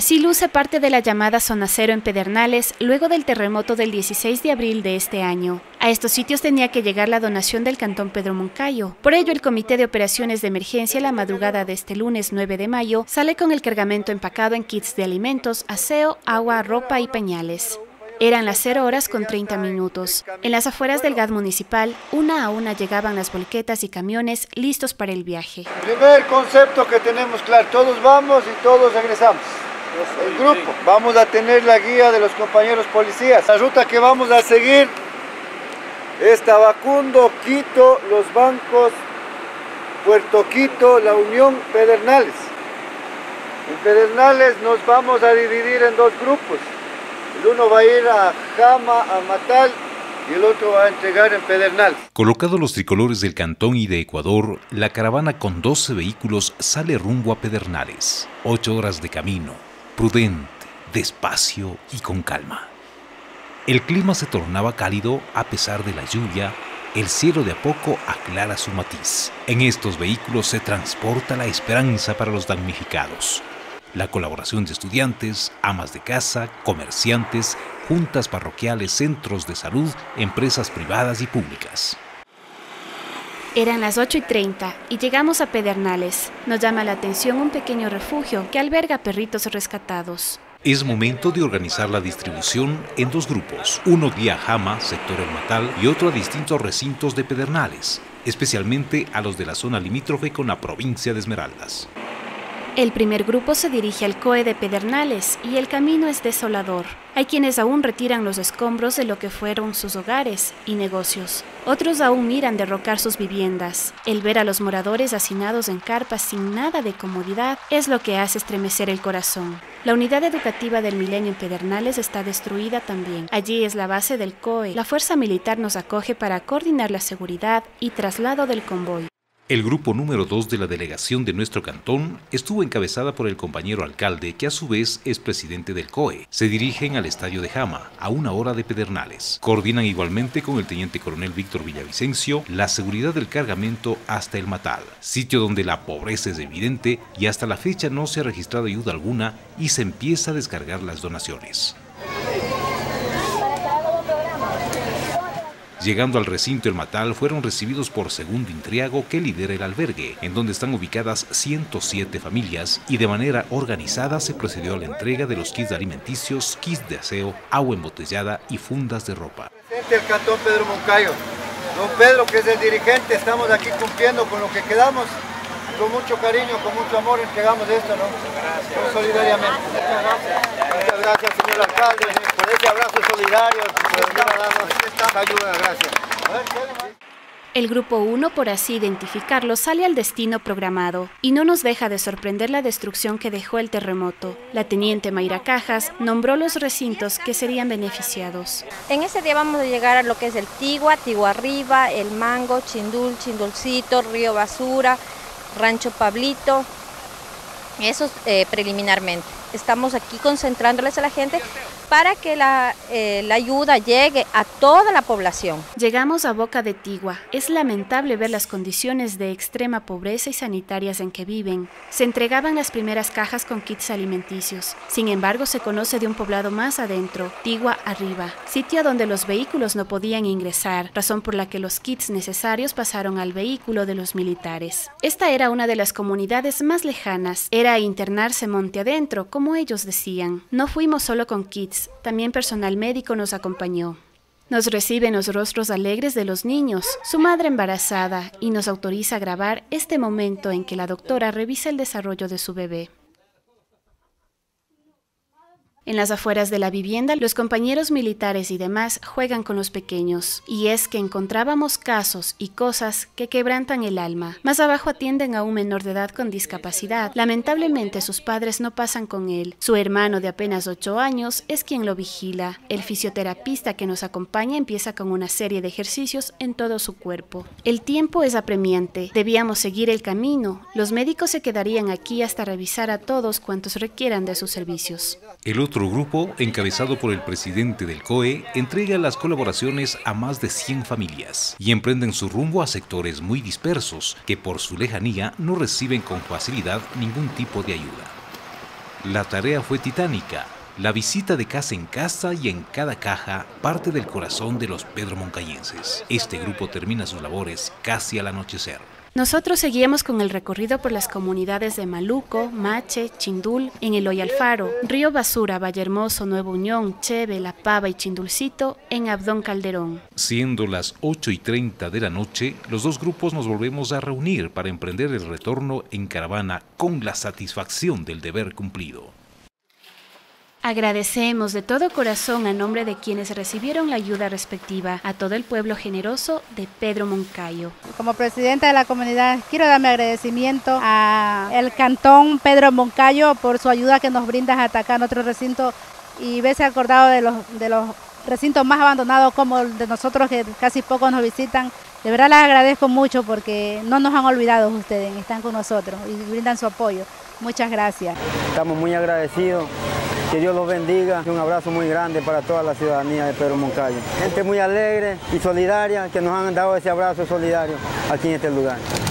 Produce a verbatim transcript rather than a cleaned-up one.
Así luce parte de la llamada Zona Cero en Pedernales luego del terremoto del dieciséis de abril de este año. A estos sitios tenía que llegar la donación del Cantón Pedro Moncayo. Por ello, el Comité de Operaciones de Emergencia la madrugada de este lunes nueve de mayo sale con el cargamento empacado en kits de alimentos, aseo, agua, ropa y pañales. Eran las cero horas con treinta minutos. En las afueras del G A D municipal, una a una llegaban las volquetas y camiones listos para el viaje. Primer concepto que tenemos claro, todos vamos y todos regresamos. El grupo, vamos a tener la guía de los compañeros policías. La ruta que vamos a seguir es Tabacundo, Quito, Los Bancos, Puerto Quito, La Unión, Pedernales. En Pedernales nos vamos a dividir en dos grupos. El uno va a ir a Jama, a Matal, y el otro va a entregar en Pedernales. Colocados los tricolores del Cantón y de Ecuador, la caravana con doce vehículos sale rumbo a Pedernales. Ocho horas de camino, prudente, despacio y con calma. El clima se tornaba cálido a pesar de la lluvia. El cielo de a poco aclara su matiz. En estos vehículos se transporta la esperanza para los damnificados. La colaboración de estudiantes, amas de casa, comerciantes, juntas parroquiales, centros de salud, empresas privadas y públicas. Eran las ocho y treinta y llegamos a Pedernales. Nos llama la atención un pequeño refugio que alberga perritos rescatados. Es momento de organizar la distribución en dos grupos, uno guía a Jama, sector El Matal, y otro a distintos recintos de Pedernales, especialmente a los de la zona limítrofe con la provincia de Esmeraldas. El primer grupo se dirige al C O E de Pedernales y el camino es desolador. Hay quienes aún retiran los escombros de lo que fueron sus hogares y negocios. Otros aún miran derrocar sus viviendas. El ver a los moradores hacinados en carpas sin nada de comodidad es lo que hace estremecer el corazón. La unidad educativa del Milenio en Pedernales está destruida también. Allí es la base del C O E. La fuerza militar nos acoge para coordinar la seguridad y traslado del convoy. El grupo número dos de la delegación de nuestro cantón estuvo encabezada por el compañero alcalde, que a su vez es presidente del C O E. Se dirigen al estadio de Jama, a una hora de Pedernales. Coordinan igualmente con el teniente coronel Víctor Villavicencio la seguridad del cargamento hasta El Matal, sitio donde la pobreza es evidente y hasta la fecha no se ha registrado ayuda alguna y se empieza a descargar las donaciones. Llegando al recinto El Matal, fueron recibidos por Segundo Intriago, que lidera el albergue, en donde están ubicadas ciento siete familias, y de manera organizada se procedió a la entrega de los kits alimenticios, kits de aseo, agua embotellada y fundas de ropa. El Cantón Pedro Moncayo, don Pedro, que es el dirigente, estamos aquí cumpliendo con lo que quedamos. Con mucho cariño, con mucho amor entregamos esto, ¿no? Gracias. Solidariamente. Muchas gracias. Muchas gracias, señor alcalde, por ese abrazo solidario, por esta ayuda, gracias. El Grupo uno, por así identificarlo, sale al destino programado y no nos deja de sorprender la destrucción que dejó el terremoto. La teniente Mayra Cajas nombró los recintos que serían beneficiados. En ese día vamos a llegar a lo que es el Tigua, Tigua Arriba, El Mango, Chindul, Chindulcito, Río Basura, Rancho Pablito, eso eh, preliminarmente. Estamos aquí concentrándoles a la gente para que la, eh, la ayuda llegue a toda la población. Llegamos a Boca de Tigua. Es lamentable ver las condiciones de extrema pobreza y sanitarias en que viven. Se entregaban las primeras cajas con kits alimenticios. Sin embargo, se conoce de un poblado más adentro, Tigua Arriba, sitio donde los vehículos no podían ingresar, razón por la que los kits necesarios pasaron al vehículo de los militares. Esta era una de las comunidades más lejanas. Era internarse monte adentro, como ellos decían. No fuimos solo con kits. También personal médico nos acompañó. Nos reciben los rostros alegres de los niños, su madre embarazada, y nos autoriza a grabar este momento en que la doctora revisa el desarrollo de su bebé. En las afueras de la vivienda, los compañeros militares y demás juegan con los pequeños. Y es que encontrábamos casos y cosas que quebrantan el alma. Más abajo atienden a un menor de edad con discapacidad. Lamentablemente sus padres no pasan con él. Su hermano de apenas ocho años es quien lo vigila. El fisioterapista que nos acompaña empieza con una serie de ejercicios en todo su cuerpo. El tiempo es apremiante. Debíamos seguir el camino. Los médicos se quedarían aquí hasta revisar a todos cuantos requieran de sus servicios. El otro grupo, encabezado por el presidente del C O E, entrega las colaboraciones a más de cien familias y emprenden su rumbo a sectores muy dispersos que por su lejanía no reciben con facilidad ningún tipo de ayuda. La tarea fue titánica. La visita de casa en casa y en cada caja parte del corazón de los pedromoncayenses. Este grupo termina sus labores casi al anochecer. Nosotros seguíamos con el recorrido por las comunidades de Maluco, Mache, Chindul, en Eloy Alfaro, Río Basura, Vallehermoso, Nueva Unión, Cheve, La Pava y Chindulcito en Abdón Calderón. Siendo las ocho y treinta de la noche, los dos grupos nos volvemos a reunir para emprender el retorno en caravana con la satisfacción del deber cumplido. Agradecemos de todo corazón a nombre de quienes recibieron la ayuda respectiva a todo el pueblo generoso de Pedro Moncayo. Como presidenta de la comunidad quiero darme agradecimiento al Cantón Pedro Moncayo por su ayuda que nos brinda a atacar nuestro recinto y verse acordado de los, de los recintos más abandonados como el de nosotros que casi pocos nos visitan. De verdad les agradezco mucho porque no nos han olvidado ustedes, están con nosotros y brindan su apoyo. Muchas gracias. Estamos muy agradecidos. Que Dios los bendiga y un abrazo muy grande para toda la ciudadanía de Pedro Moncayo. Gente muy alegre y solidaria que nos han dado ese abrazo solidario aquí en este lugar.